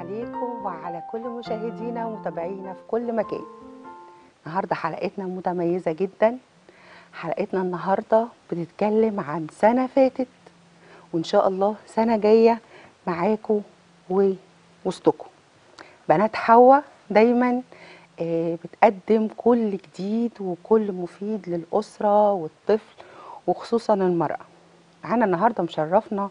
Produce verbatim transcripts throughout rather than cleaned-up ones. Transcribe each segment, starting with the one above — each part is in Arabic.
عليكم وعلى كل مشاهدينا ومتابعينا في كل مكان. النهارده حلقتنا متميزة جدا. حلقتنا النهارده بتتكلم عن سنة فاتت وإن شاء الله سنة جاية معاكم ووسطكم. بنات حواء دايما بتقدم كل جديد وكل مفيد للأسرة والطفل وخصوصا المرأة. معانا النهارده مشرفنا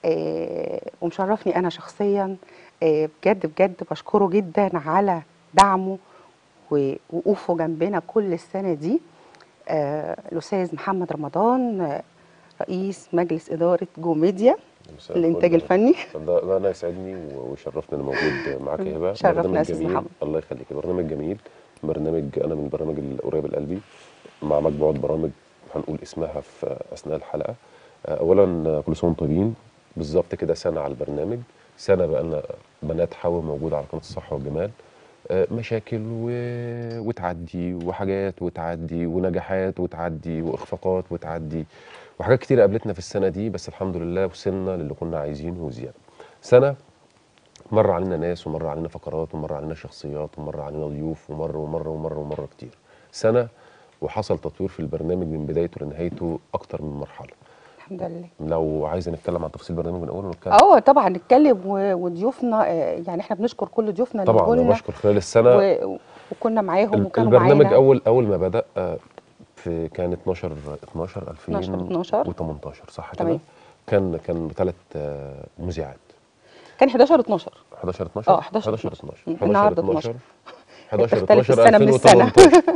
ومشرفني أنا شخصيا، بجد بجد بشكره جدا على دعمه ووقوفه جنبنا كل السنة دي. الأستاذ محمد رمضان، رئيس مجلس إدارة جو ميديا الإنتاج الفني. ده أنا يسعدني ويشرفني أنا موجود معاك يا هبة. شرفنا يا أستاذ محمد. الله يخليك. برنامج جميل، برنامج أنا من البرامج القريبة لقلبي مع مجموعة برامج هنقول اسمها في أثناء الحلقة. أولا كل سنة وانتم طيبين. بالظبط كده سنة على البرنامج، سنة بقى لنا بنات حواء موجودة على قناة الصحة والجمال. مشاكل و... وتعدي وحاجات وتعدي ونجاحات وتعدي واخفاقات وتعدي وحاجات كتير قابلتنا في السنه دي، بس الحمد لله وصلنا للي كنا عايزينه وزياده. سنه مر علينا ناس ومر علينا فقرات ومر علينا شخصيات ومر علينا ضيوف ومر ومر ومر ومر كتير. سنه وحصل تطوير في البرنامج من بدايته لنهايته اكتر من مرحله. الحمد لله. لو عايزه نتكلم عن تفاصيل البرنامج من اوله نتكلم. اه طبعا نتكلم، وضيوفنا يعني احنا بنشكر كل ضيوفنا اللي طبعا. انا بشكر خلال السنه و... وكنا معاهم وكانوا البرنامج معانا. اول اول ما بدا في كان اتناشر اتناشر اتناشر ألفين وتمنتاشر صح كده؟ تمام. كان كان ثلاث مذيعات. كان حداشر اتناشر حداشر اتناشر اه حداشر اتناشر النهارده اتناشر حداشر اختلف اتناشر السنه من السنه.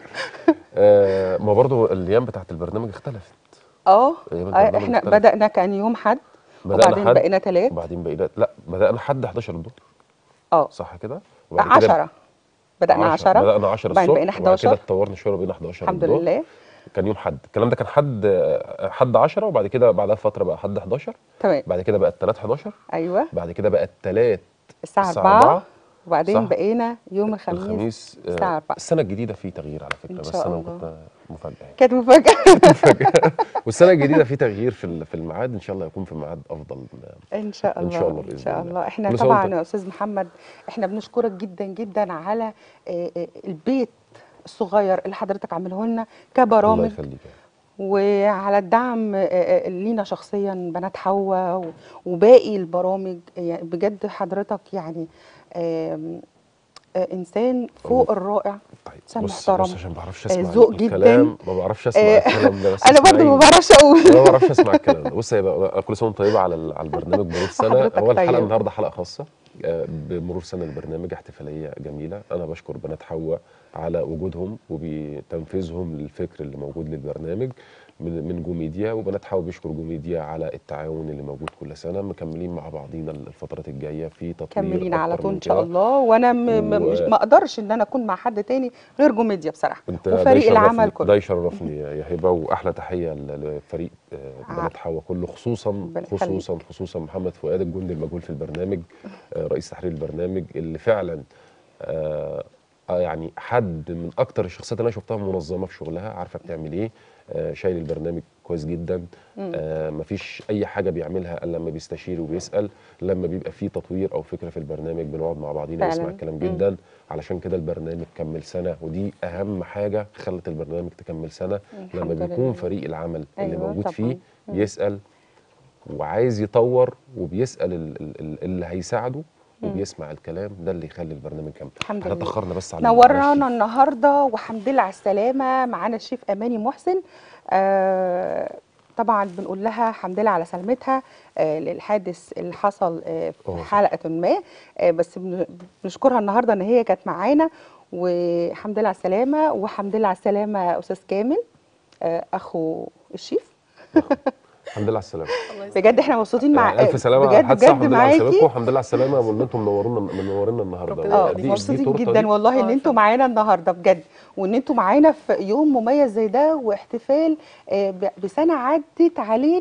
آه ما برضو الايام بتاعت البرنامج اختلفت. اه احنا اختلفت. بدانا كان يوم حد وبعدين بقينا ثلاث وبعدين بقينا لا بدانا حد حداشر الظهر. اه صح كده؟ وبعد كده عشرة بدانا عشرة بدانا عشرة وبعدين الصبح بقينا حداشر وبعد كده اتطورنا شويه وبقينا حداشر الحمد الظهر. لله. كان يوم حد، الكلام ده كان حد حد عشرة وبعد كده بعدها فتره بقى حد حداشر. تمام. بعد كده بقى الثلاث حداشر. ايوه. بعد كده بقى الثلاث الساعه أربعة وبعدين بقينا يوم الخميس الخميس الساعه أربعة. السنه الجديده في تغيير على فكره، بس انا الله. كنت مفاجاه يعني. كانت مفاجاه. كانت مفاجاه. والسنه الجديده في تغيير في في الميعاد، ان شاء الله يكون في ميعاد افضل ان شاء الله. ان شاء الله باذن ان شاء الله. الله. احنا طبعا يا استاذ محمد احنا بنشكرك جدا جدا على البيت الصغير اللي حضرتك عامله لنا كبرامج. الله يخليك. وعلى الدعم لينا شخصيا بنات حواء وباقي البرامج. يعني بجد حضرتك يعني انسان فوق الرائع. طيب انسان بص محترم، بص عشان ما بعرفش اسمع ذوق الكلام جدا. ما بعرفش اسمع الكلام ده. بس انا برضه ما بعرفش اقول. انا ما بعرفش اسمع الكلام ده. بص يبقى كل سنه طيبه على على البرنامج مرور سنه. هو الحلقه النهارده حلقه خاصه بمرور سنه البرنامج، احتفاليه جميله. انا بشكر بنات حواء على وجودهم وبتنفيذهم للفكر اللي موجود للبرنامج من من جو ميديا، وبنات حواء بيشكر جو ميديا على التعاون اللي موجود كل سنه. مكملين مع بعضينا الفترات الجايه في تطوير مكملين على طول ان شاء الله. وانا مش ما اقدرش ان انا اكون مع حد تاني غير جو ميديا بصراحه وفريق العمل كله. ده يشرفني يا هبه، واحلى تحيه لفريق بنات حواء كله، خصوصا خصوصا خصوصا محمد فؤاد الجندي المجهول في البرنامج، رئيس تحرير البرنامج، اللي فعلا آه يعني حد من اكتر الشخصيات اللي انا شفتها منظمه في شغلها، عارفه بتعمل ايه، آه شايل البرنامج كويس جدا. آه مفيش اي حاجه بيعملها الا لما بيستشير وبيسال. لما بيبقى فيه تطوير او فكره في البرنامج بنقعد مع بعضينا نسمع الكلام جدا. مم. علشان كده البرنامج كمل سنه، ودي اهم حاجه خلت البرنامج تكمل سنه. لما بيكون فريق العمل اللي أيوة موجود طبعا. فيه بيسال وعايز يطور وبيسال اللي هيساعده وبيسمع الكلام ده اللي يخلي البرنامج كامل. احنا اتاخرنا بس على نورنا النهارده والحمد لله على السلامه. معانا الشيف اماني محسن. آه طبعا بنقول لها الحمد لله على سلامتها آه للحادث اللي حصل آه في حلقه ما. آه بس بنشكرها النهارده ان هي كانت معانا، والحمد لله على السلامه. والحمد لله على السلامه استاذ كامل آه اخو الشيف. الحمد لله على السلامه. بجد احنا مبسوطين مع يعني الف سلامه بجد بجد بجد معاكي. والحمد لله على السلامه وان انتم منورونا منورينا النهارده. اه مبسوطين جدا والله ان انتم معانا النهارده بجد، وان انتم معانا في يوم مميز زي ده واحتفال بسنه عدت علينا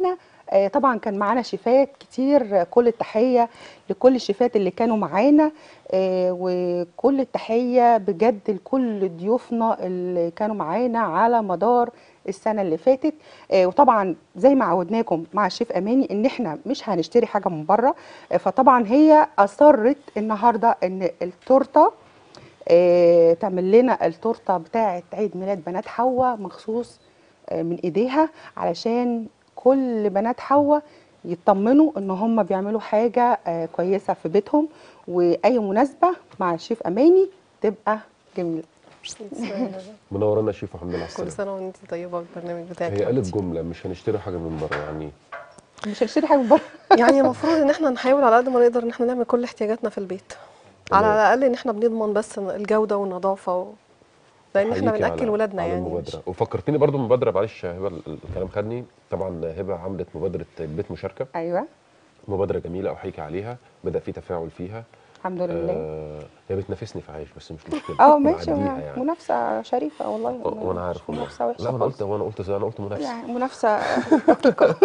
آه، طبعا كان معانا شيفات كتير، كل التحيه لكل الشيفات اللي كانوا معانا، آه، وكل التحيه بجد لكل ضيوفنا اللي كانوا معانا على مدار السنه اللي فاتت. آه، وطبعا زي ما عودناكم مع الشيف اماني ان احنا مش هنشتري حاجه من بره، آه، فطبعا هي اصرت النهارده ان التورته آه، تعمل لنا التورته بتاعه عيد ميلاد بنات حواء مخصوص آه، من ايديها، علشان كل بنات حواء يطمنوا ان هم بيعملوا حاجه آه، كويسه في بيتهم، واي مناسبه مع الشيف اماني تبقى جميله. منورانا يا شيف وحمد لله على كل السلامه. سنه وانت طيبه بالبرنامج بتاعك هي يا قالت حبيبتي. جمله مش هنشتري حاجه من بره، يعني مش هنشتري حاجه من بره. يعني المفروض ان احنا نحاول على قد ما نقدر ان احنا نعمل كل احتياجاتنا في البيت، على تمام. الاقل ان احنا بنضمن بس الجوده والنظافه و... لان احنا احييكي بناكل على ولادنا على يعني مش المبادره، وفكرتني برضو بمبادره، معلش يا هبه الكلام خدني. طبعا هبه عملت مبادره البيت مشاركه، ايوه مبادره جميله احييكي عليها، بدا في تفاعل فيها. الحمد لله. آه هي بتنافسني في عيش بس مش مشكله، اه ماشي، نعديها يعني. منافسه شريفه والله، آه، وانا مش عارف والله. منافسه وحشه لا انا قلت خالص، وانا قلت زي انا قلت منافسه. يعني منافسه دقيقه.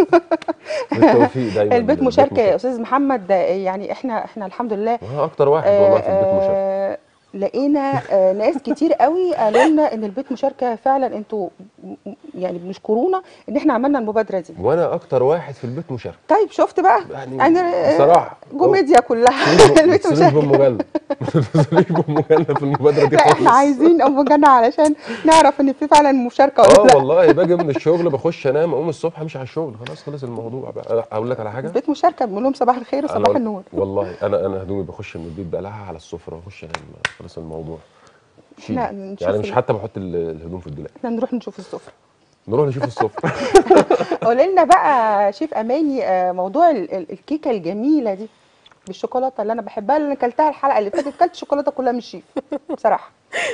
بالتوفيق دايما البيت للبيت مشاركه يا مشاركه. استاذ محمد، ده يعني احنا احنا الحمد لله وانا اكتر واحد آه، والله في البيت مشاركه. آه، لقينا آه، ناس كتير قوي قالوا لنا ان البيت مشاركه فعلا، انتوا م- م- يعني بنشكرونا ان احنا عملنا المبادره دي. وانا اكتر واحد في البيت مشاركه. طيب شفت بقى، يعني يعني آه، بصراحه أهو، جوميديا ما كلها. تتصلوش ب- ما البيت تتصلوش بام مشاركه. جنة ما تتصلوش بام جنة في المبادره دي لا احنا خالص. عايزين ام جنة علشان نعرف ان في فعلا مشاركه ولا اه لا. والله باجي من الشغل بخش انام، اقوم الصبح امشي على الشغل، خلاص خلص الموضوع بقى. اقول لك على حاجه، البيت مشاركه، بنقول لهم صباح الخير انا وصباح أقول النور. والله انا انا هدومي بخش من البيت بقلعها على السفره واخش انام، خلص الموضوع. شيلي احنا يعني، نشوف مش ال... حتى بحط ال- الهدوم في الدولاب. احنا نروح نشوف السفره. نروح نشوف السفره. قولي لنا بقى شيف اماني، آه، موضوع ال- ال- الكيكه الجميله دي بالشوكولاته اللي انا بحبها، اللي انا اكلتها الحلقه اللي فاتت، كلت الشوكولاته كلها من الشيف بصراحه.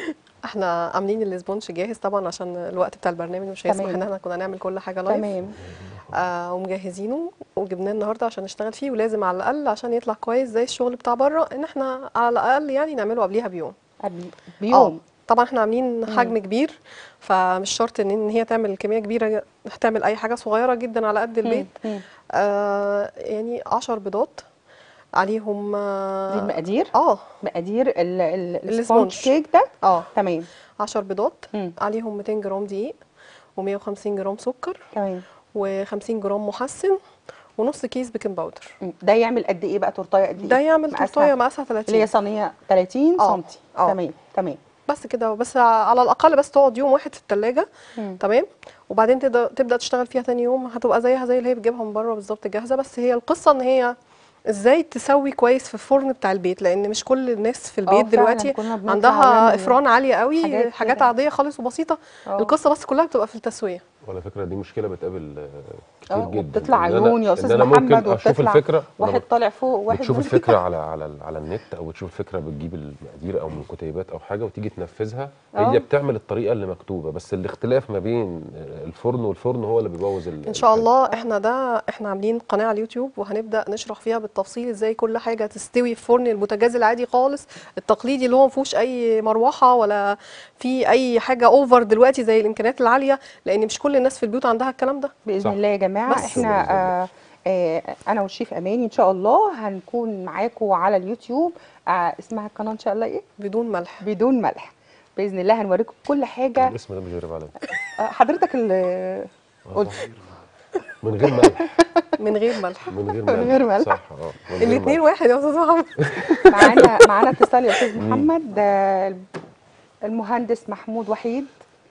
احنا عاملين الاسبونج جاهز طبعا عشان الوقت بتاع البرنامج مش هيسمح تمام ان احنا كنا نعمل كل حاجه لايف. تمام. آه ومجهزينه وجبناه النهارده عشان نشتغل فيه، ولازم على الاقل عشان يطلع كويس زي الشغل بتاع بره ان احنا على الاقل يعني نعمله قبليها بيوم. قبل اه بيوم. طبعا احنا عاملين مم. حجم كبير، فمش شرط ان إن هي تعمل كميه كبيره، تعمل اي حاجه صغيره جدا على قد مم. البيت. مم. آه يعني عشر بيضات عليهم دي اه المقادير، آه، مقادير ال- ال- السبونج الاسبونج. كيك ده. اه تمام. عشر بيضات مم. عليهم مئتين جرام دقيق و150 جرام سكر تمام. و50 جرام محسن ونص كيس بيكنج باودر. مم. ده يعمل قد ايه بقى، تورتايه قد ده ايه يعمل تورتايه مقاسها؟ مقاسها اللي هي ثلاثين. صينيه ثلاثين اه سنتي. اه تمام تمام. بس كده، بس على الاقل بس تقعد يوم واحد في الثلاجه. مم. تمام. وبعدين تبدا تبدا تشتغل فيها تاني يوم، هتبقى زيها زي اللي هي بتجيبها من بره بالظبط جاهزه. بس هي القصه ان هي ازاي تسوي كويس في الفرن بتاع البيت، لان مش كل الناس في اه البيت فعلا دلوقتي كنا بنطلع عندها نعمل افران عاليه قوي، حاجات حاجات كده. عاديه خالص وبسيطه. اه القصه بس كلها بتبقى في التسويه. وعلى فكره دي مشكله بتقابل آه، كتير اه، جدا، وبتطلع ان انا عيون يا ان استاذ انا ممكن محمد، اشوف وبتطلع الفكره، وانا واحد بت- طالع فوق وواحد بتشوف نازل. الفكره على على ال- على النت، او بتشوف الفكره بتجيب المقادير او من كتيبات او حاجه وتيجي تنفذها. هي اه بتعمل الطريقه اللي مكتوبه، بس الاختلاف ما بين الفرن والفرن هو اللي بيبوظ ال- ان شاء الحاجه. الله اه احنا ده احنا عاملين قناه على اليوتيوب وهنبدا نشرح فيها بالتفصيل ازاي كل حاجه تستوي في فرن البوتاجاز العادي خالص التقليدي، اللي هو ما فيهوش اي مروحه ولا في اي حاجه اوفر دلوقتي زي الامكانيات العاليه، لان مش كل الناس في البيوت عندها الكلام ده. باذن صح. الله يا جماعه. بس شغل احنا باذن الله. آه آه انا والشيف اماني ان شاء الله هنكون معاكم على اليوتيوب. آه اسمها القناه ان شاء الله ايه؟ بدون ملح. بدون ملح. باذن الله هنوريكم كل حاجه. الاسم ده مش غريب عليا. آه حضرتك اللي اه قلت صح، من غير ملح. من غير ملح. من غير من غير ملح ملح. صح. اه من غير الاثنين ملح. واحد يا استاذ محمد. معانا معانا اتصال يا استاذ مين؟ محمد، آه المهندس محمود وحيد.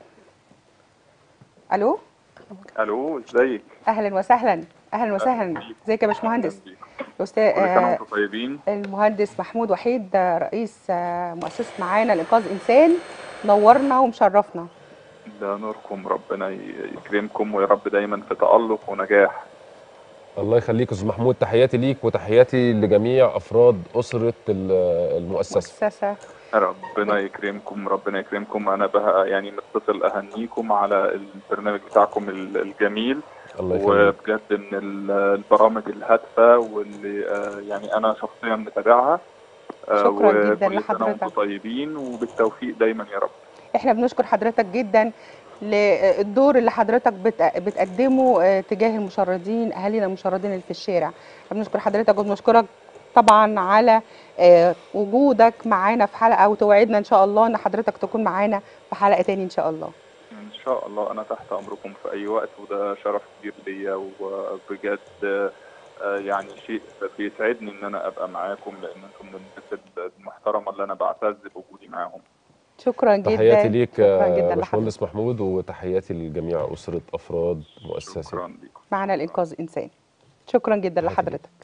الو. الو ازيك؟ اهلا وسهلا. اهلا وسهلا. أهلاً بيك. ازيك يا اهلا باشمهندس؟ بيك. استاذ كل سنه آه وانتم طيبين. المهندس محمود وحيد، آه، رئيس آه مؤسسه معانا لانقاذ انسان، نورنا ومشرفنا. ده نوركم، ربنا يكرمكم ويا رب دايما في تألق ونجاح. الله يخليك يا استاذ محمود، تحياتي ليك وتحياتي لجميع افراد اسره ال- المؤسسه. مؤسسه. ربنا يكرمكم، ربنا يكرمكم. انا بقى يعني متصل اهنيكم على البرنامج بتاعكم ال- الجميل، الله يخليك. وبجد من ال- البرامج الهادفه واللي آه، يعني انا شخصيا متابعها. آه، شكرا جدا وكل سنه وانتم لحضرتك. طيبين وبالتوفيق دايما يا رب. احنا بنشكر حضرتك جدا للدور اللي حضرتك بت- بتقدمه آه، تجاه المشردين، اهالينا المشردين اللي في الشارع. بنشكر حضرتك وبنشكرك طبعا على آه، وجودك معانا في حلقه، وتوعدنا ان شاء الله ان حضرتك تكون معانا في حلقه تاني ان شاء الله. ان شاء الله انا تحت امركم في اي وقت، وده شرف كبير ليا، وبجد آه، يعني شيء بيسعدني ان انا ابقى معاكم، لان انتم من الناس المحترمه اللي انا بعتز بوجودي معاهم. شكرا جدا. تحياتي ليك شكرا يا جدا باشمهندس لحضرتك. محمود، وتحياتي لجميع اسره افراد مؤسسه شكرا لكم. معنا الانقاذ انساني. شكرا جدا تحياتي ليك. لحضرتك.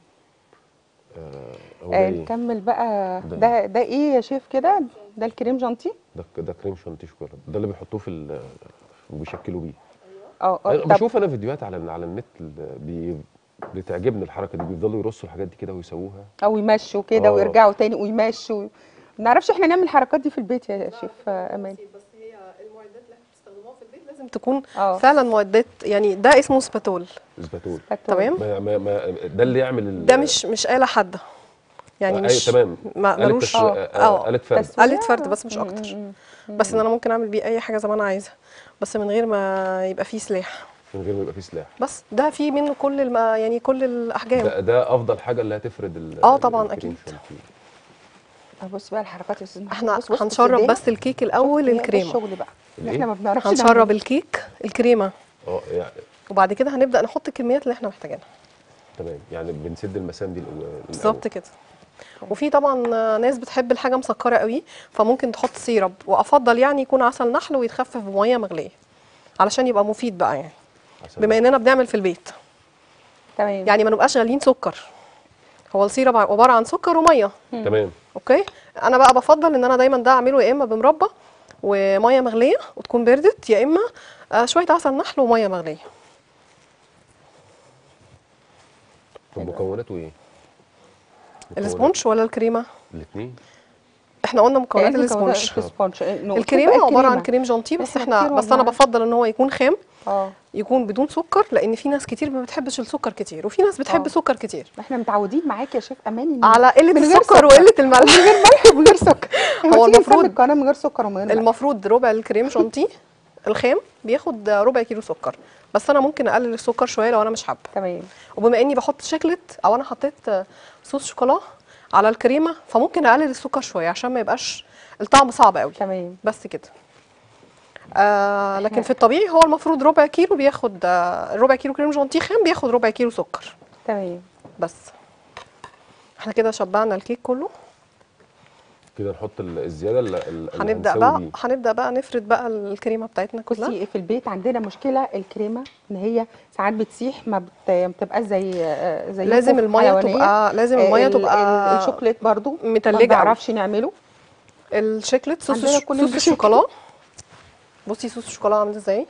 آه هو ده آه ايه؟ نكمل بقى. ده ده ده ايه يا شيف كده؟ ده الكريم جانتي. ده ده كريم شانتيه شوكولاته، ده اللي بيحطوه في ال- وبيشكلوا بيه. اه اه أنا طب بشوف انا فيديوهات على على النت ال- بي بتعجبني الحركه دي، بيفضلوا يرصوا الحاجات دي كده ويسووها. او يمشوا كده آه. ويرجعوا تاني ويمشوا. ما نعرفش احنا نعمل الحركات دي في البيت يا شيف آه، امان. بس هي المعدات اللي احنا بنستخدموها في البيت لازم تكون اه فعلا معدات، يعني ده اسمه سباتول. اسباتول. تمام. ما ما ما ده اللي يعمل ال- ده مش مش آلة حادة، يعني أي مش تمام. ما- آلة ملوش تس- اه. آه، آلة فرد. تسوية. آلة فرد بس مش م- اكتر. م- م- بس ان انا ممكن اعمل بيه اي حاجه زي ما انا عايزه، بس من غير ما يبقى فيه سلاح. من غير ما يبقى فيه سلاح. بس ده فيه منه كل الم... يعني كل الاحجام. ده ده افضل حاجه اللي هتفرد ال- اه طبعاً الكريم أكيد. شانتيه. اه. بص بقى الحركات يا استاذ محمد. احنا بص بص هنشرب بتديها. بس الكيك الاول شفت؟ هي ده الكريمه. الشغل بقى اللي الإيه؟ احنا ما بنعرفش هنشرب نعمله. الكيك الكريمه، اه يعني وبعد كده هنبدا نحط الكميات اللي احنا محتاجينها. تمام، يعني بنسد المسام دي الأول- بالظبط كده. وفي طبعا ناس بتحب الحاجه مسكره قوي، فممكن تحط سيرب، وافضل يعني يكون عسل نحل ويتخفف بميه مغليه علشان يبقى مفيد بقى، يعني عشان بما اننا بنعمل في البيت، تمام. يعني ما نبقاش غاليين سكر. هو السيرب عباره عن سكر وميه. تمام. اوكي. انا بقى بفضل ان انا دايما ده اعمله يا اما بمربى وميه مغليه وتكون بردت، يا اما آه، شويه عسل نحل وميه مغليه. طب مكوناته ايه؟ الاسبونج ولا الكريمه؟ الاثنين. احنا قلنا مكونات إيه مكونات الاسبونج. الاسبونج؟ إيه، نقول الكريمه بقى عباره عن الكريمة. كريم جانتيه، بس إحنا احنا كتير بس انا والله. بفضل ان هو يكون خام، اه. يكون بدون سكر، لان في ناس كتير ما بتحبش السكر كتير، وفي ناس بتحب آه. سكر كتير. احنا متعودين معاك يا شيف امان إن على قله من غير السكر سكر. وقله الملح. من غير ملح ومن غير سكر. هو المفروض القناه من غير سكر ومن غير ملح. المفروض ربع الكريم جانتيه الخام بياخد ربع كيلو سكر، بس انا ممكن اقلل السكر شويه لو انا مش حابه. تمام. وبما اني بحط شوكليت او انا حطيت صوص شوكولا على الكريمه، فممكن اقلل السكر شويه عشان ما يبقاش الطعم صعب قوي. تمام. بس كده. آه لكن في الطبيعي هو المفروض ربع كيلو بياخد آه ربع كيلو كريم جانتيه خام بياخد ربع كيلو سكر تمام. بس. احنا كده شبعنا الكيك كله. كده نحط ال- الزياده اللي اللي هنبدا هنسوي بقى بيه. هنبدا بقى نفرد بقى الكريمه بتاعتنا كلها. بصي في البيت عندنا مشكله الكريمه ان هي ساعات بتسيح، ما بت- ما بتبقاش زي آه، زي لازم الكوف الميه الحيوانية. تبقى لازم آه، الميه ال- تبقى ال- الشوكليت برضو متلجة ما أوي. بنعرفش نعمله. الشوكليت صوص عندنا الش- كل صوص المشاكل. الشوكولا. بصي صوص الشوكولا عامل ازاي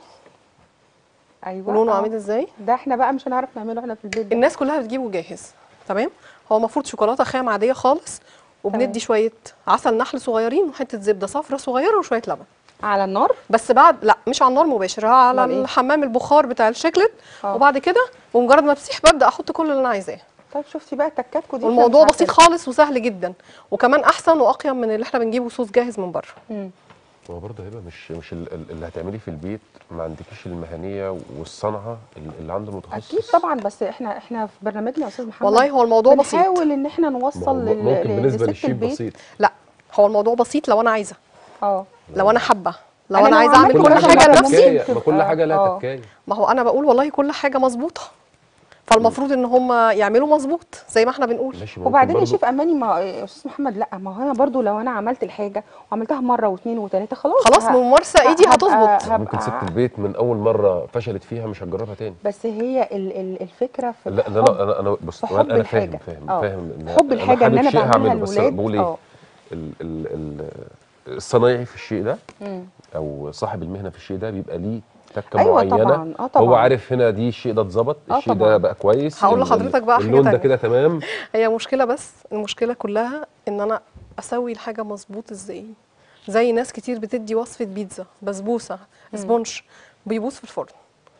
ايوه. ولونه آه. عامل ازاي. ده احنا بقى مش هنعرف نعمله احنا في البيت ده. الناس كلها بتجيبه جاهز. تمام. هو المفروض شوكولاته خام عاديه خالص، وبندي تمام. شويه عسل نحل صغيرين وحته زبده صفرا صغيره وشويه لبن. على النار. بس بعد لا مش على النار مباشر، على أمال إيه؟ الحمام البخار بتاع الشوكليت. آه. وبعد كده بمجرد ما بتسيح ببدا احط كل اللي انا عايزاه. طيب شفتي بقى تكاتكو دي؟ والموضوع إحنا مش بسيط عارفين. خالص وسهل جدا، وكمان احسن واقيم من اللي احنا بنجيبه صوص جاهز من بره. مم. هو برضه هيبقى مش مش ال- ال- اللي هتعمليه في البيت ما عندكيش المهنيه والصنعه اللي اللي عند المتخصص. اكيد طبعا، بس احنا احنا في برنامجنا يا استاذ محمد والله هو الموضوع بسيط. بنحاول ان احنا ما نوصل هو لل- ممكن ل- بالنسبه لست للشيف البيت. بسيط. لا هو الموضوع بسيط لو انا عايزه، اه. لو انا حابه، لو أنا انا لو عايزه عملت اعمل كل كل حاجة حاجه لها لنفسي. تكاية، ما كل حاجه لها آه. تكايه. ما هو انا بقول والله كل حاجه مظبوطه، فالمفروض ان هم يعملوا مظبوط زي ما احنا بنقول. ماشي. ممكن وبعدين يا برضه شيف اماني، ما يا استاذ محمد لا، ما هو انا برضو لو انا عملت الحاجه وعملتها مره واثنين وثلاثه خلاص خلاص ه- بممارسه ايدي هبقى- هتظبط. هبقى- ممكن ست البيت من اول مره فشلت فيها مش هتجربها تاني. بس هي ال- ال- الفكره في لا لا الحب. لا انا انا بص في انا حب انا فاهم الحاجة. فاهم آه. فاهم إن حب الحاجة إن حابب أنا شيء بعملها هعمله، بس انا للولاد. بقول ايه آه. ال ال ال الصنايعي في الشيء ده مم. او صاحب المهنه في الشيء ده بيبقى ليه تكه أيوة معينه. طبعاً. آه طبعاً. هو عارف هنا دي الشيء ده اتظبط، آه الشيء طبعاً. ده بقى كويس، هقول ال- ال- لحضرتك بقى حاجة اللون ده تانية. كده تمام. هي مشكله، بس المشكله كلها ان انا اسوي الحاجه مظبوط ازاي. زي ناس كتير بتدي وصفه بيتزا بسبوسه سبونج بيبوظ في الفرن.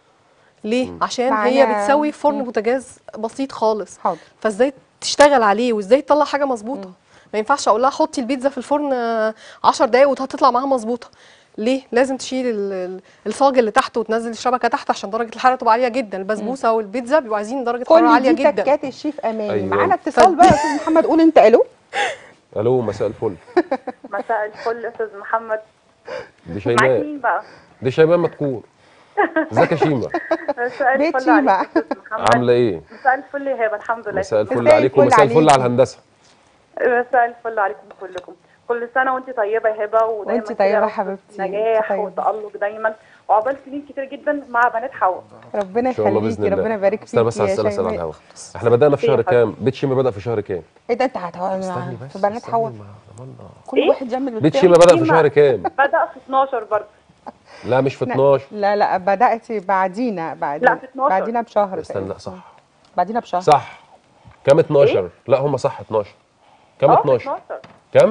ليه؟ عشان هي معانا- بتسوي في فرن مم. بوتاجاز بسيط خالص. حاضر. فازاي تشتغل عليه وازاي تطلع حاجه مظبوطه. ما ينفعش اقول لها حطي البيتزا في الفرن آه، عشر دقايق وهتطلع معاها مظبوطه. ليه لازم تشيل ال- ال- الصاج اللي تحت وتنزل الشبكه تحت عشان درجه الحراره تبقى عاليه جدا. البسبوسه والبيتزا بيبقوا عايزين درجه حراره كل عاليه دي جدا. تكات الشيف اماني. أيوة. معانا اتصال بقى يا استاذ محمد، قول انت الو. الو مساء الفل. مساء الفل يا استاذ محمد. دي معاك شيماء. مين بقى؟ دي شيماء مدكور. ازيك يا شيماء؟ مساء بيت الفل شيماء. عليك يا استاذ محمد. عامله ايه؟ مساء الفل يا هبه. الحمد لله. مساء الفل مساء عليكم الفل ومساء الفل عليكي. على الهندسه. مساء الفل عليكم كلكم. كل سنه وانت طيبه يا هبه، ودايما وانت كده طيبة يا رب حبيبتي. نجاح طيبة. وتألق دايما، وعقبال سنين كتير جدا مع بنات حواء. ربنا ان شاء الله باذن يخليكي، الله. ربنا يبارك استنى فيكي بس على يا السؤال اسال على شيماء. الهوا. احنا بدانا في شهر خير كام؟ بيت شيماء بدا في شهر كام؟ ايه ده انت هتقعد استني بس في بنات استني حوا؟ ما ضمنا. كل إيه؟ واحد يعمل بيت بالتاني. شيماء بدا في شيماء. شهر كام؟ بدأ في اتناشر برضه. لا مش في لا. اتناشر. لا لا بدأتي بعدينا بعدين لا، في اتناشر. بعدينا بشهر استنى تقريبا. لا صح بعدينا بشهر. صح. كام اتناشر؟ لا هم صح اتناشر. كام اه في اتناشر؟ اتناشر. كام؟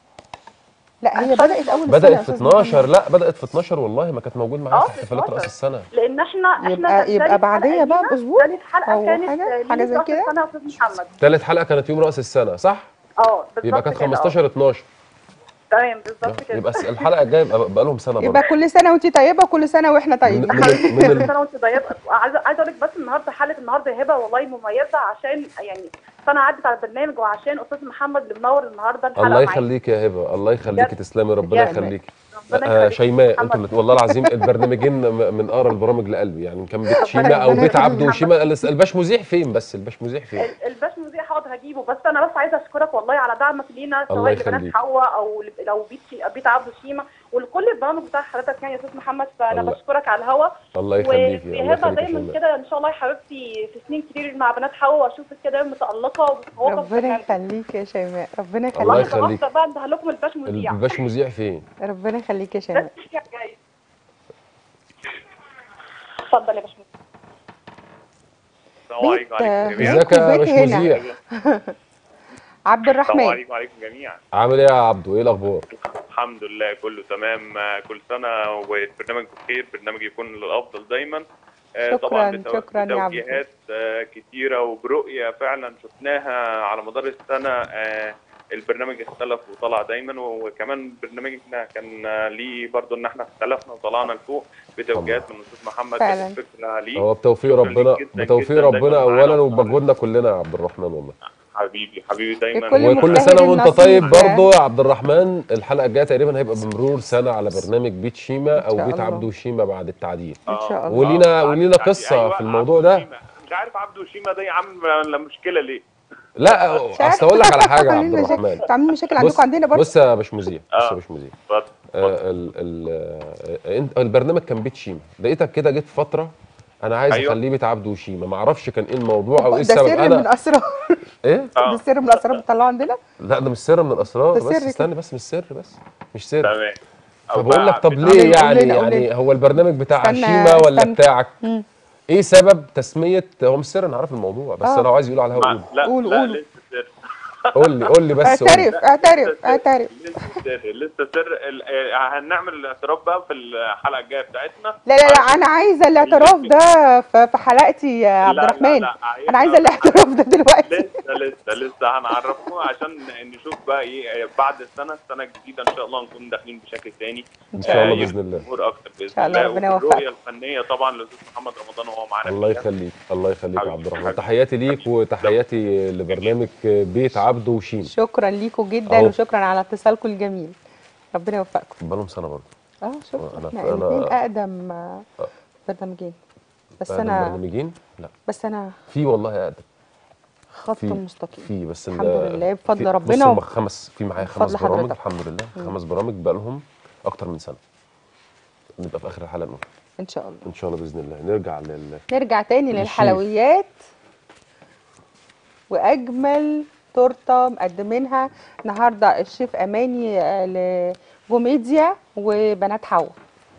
لا هي بدأت اول السنة بدأت يا في أستاذ اتناشر. محمد. لا بدأت في اتناشر والله ما كانت موجود معايا اه في في احتفالات رأس اتناشر. السنة. لان احنا احنا يبقى- كانت يبقى تالت بعدية حلقة بقى لينا- بأسبوع تالت حلقه أو كانت حاجة- لينا حاجة زي رأس كده؟ السنة يا استاذ محمد. تالت حلقة كانت يوم رأس السنة صح؟ اه بالظبط يبقى كانت كده، اه. خمستاشر اتناشر. تمام بالظبط كده. يبقى الحلقة الجاية يبقى بقى لهم سنة برضه. يبقى كل سنة وانت طيبة وكل سنة واحنا من طيبين. من ال- من كل ال- سنه وانت طيبه. عايزه عايزه اقول لك بس النهارده حلقه النهارده يا هبه والله مميزه، عشان يعني سنه عدت على البرنامج، وعشان استاذ محمد اللي منور النهارده الحلقه الله معاك. يخليك يا هبة، الله يخليكي بجد. تسلمي ربنا بجد. يخليكي. ربنا آه يخليك. شيماء محمد. انتوا الات- والله العظيم البرنامجين م- من اقرب البرامج لقلبي، يعني كان بيت ربنا شيماء او يخليك. بيت عبده محمد. وشيماء. الباش مذيع فين بس؟ الباش مذيع فين؟ ال- الباش مذيع حاضر هجيبه، بس انا بس عايزه اشكرك والله على دعمك لينا، الله سواء لبنات يخليك. حواء او لب- لو بيت شي- بيت عبد شيماء، ولكل البرامج بتاع حضرتك يعني يا استاذ محمد، فانا الله- بشكرك على الهوا. الله يخليكي. الله وهبه يخليكي يا دايما شيماء. كده ان شاء الله يا حبيبتي في سنين كتير مع بنات حواء، واشوفك كده متالقه ومتفوقه في ربنا برنامجك. يخليك يا شيماء، ربنا الله والله يخليك. يخليك. النهارده بقى انتهى لكم الباش مذيع. الباش مذيع فين؟ ربنا يخليك يا ده شيماء. التشجيع جاي. اتفضل يا باشمهندس. السلام عليكم وعليكم جميعا. ازيك يا بيت باش هنا. مذيع؟ عبد السلام الرحمن. عليكم وعليكم جميعا. عامل ايه يا عبدو؟ ايه الاخبار؟ الحمد لله كله تمام. آه، كل سنه والبرنامج بخير، برنامج يكون للافضل دايما. آه، طبعا شكراً، بتو- شكراً يا عبدو. بتوجيهات آه، كتيره وبرؤيه فعلا شفناها على مدار السنه. آه، البرنامج اختلف وطلع دايما، وكمان برنامجنا كان آه، ليه برضو ان احنا اختلفنا وطلعنا لفوق بتوجيهات من الاستاذ محمد. فعلاً. كانت الفكره ليه. هو بتوفيق شكراً ربنا، ليك جداً بتوفيق جداً ربنا دايماً معانا اولا ومعانا. وبمجهودنا كلنا يا عبد الرحمن والله. حبيبي حبيبي دايما. الكل وكل مجتهد سنه وانت النصيب. طيب برضه يا عبد الرحمن. الحلقه الجايه تقريبا هيبقى بمرور سنه على برنامج بيت شيماء او إن شاء بيت الله. عبده وشيماء بعد التعديل. ان شاء الله. ولينا آه، ولينا بعد- قصه أيوة، في الموضوع عبده ده. وشيماء. مش عارف عبده وشيماء ده عامل مشكله ليه؟ لا اصل اقول لك على حاجه يا عبد الرحمن. انتوا عاملين مشاكل بص عندكم عندنا برضه. بص يا باش مذيع، بص يا آه. باش مذيع. اتفضل. آه، ال- ال- آه، انت البرنامج كان بيت شيماء، لقيتك كده جيت فتره انا عايز أيوة. اخليه بيت عبده وشيماء، ما اعرفش كان ايه الموضوع او ايه ده السبب. سر من انا اسرار. ايه؟ آه. ده سر من الاسرار بتطلعوا عندنا. لا ده مش سر من الاسرار، ده بس سر كده. استنى بس مش سر، بس مش سر. تمام. أو فبقول لك بقى طب بتاع- ليه قول لنا- يعني قول لنا- قول يعني لنا. هو البرنامج بتاع استنى- شيماء ولا استنى. بتاعك؟ مم. ايه سبب تسميه؟ هو مش سر، انا عارف الموضوع بس آه. لو عايز يقول على الهوا قول. لا قول- لا قول. لسه سر. قول لي قول لي بس قول لي. اعترف اعترف اعترف. لسه سر لسه سر. ال- آه، هنعمل الاعتراف بقى في الحلقه الجايه بتاعتنا. لا لا لا انا عايزه الاعتراف ده في في حلقتي يا عبد لا، لا، الرحمن. لا، انا عايزه الاعتراف ده دلوقتي. لسه لسه لسه هنعرفكم عشان نشوف بقى ايه بعد السنه السنه الجديده ان شاء الله نكون داخلين بشكل تاني. ان شاء الله آه، باذن الله. الجمهور اكتر باذن شاء الله، الله. ربنا والرؤيه يوفقك. الفنيه طبعا للاستاذ محمد رمضان وهو معانا الله فيها. يخليك، الله يخليك يا حبيبي، عبد الرحمن. حبيبي. تحياتي ليك وتحياتي لبرنامج بيت عبده وشيماء. شكرا ليكم جدا أهو. وشكرا على اتصالكم الجميل. ربنا يوفقكم. بقالهم سنه برضه. اه شوف أنا- احنا أنا- الاثنين اقدم آه، برنامجين. بس أقدم انا برنامجين؟ لا بس انا في والله اقدم. خط في مستقيم. في بس ال- الحمد لله بفضل في- ربنا بص هم و- خمس، في معايا بفضل خمس برامج حضرتك. الحمد لله. خمس برامج بقى لهم اكتر من سنه. نبقى في اخر الحلقه نقول ان شاء الله. ان شاء الله باذن الله. نرجع لل نرجع تاني للشيف. للحلويات واجمل تورته مقدمينها النهارده الشيف اماني آه، لكوميديا وبنات حواء.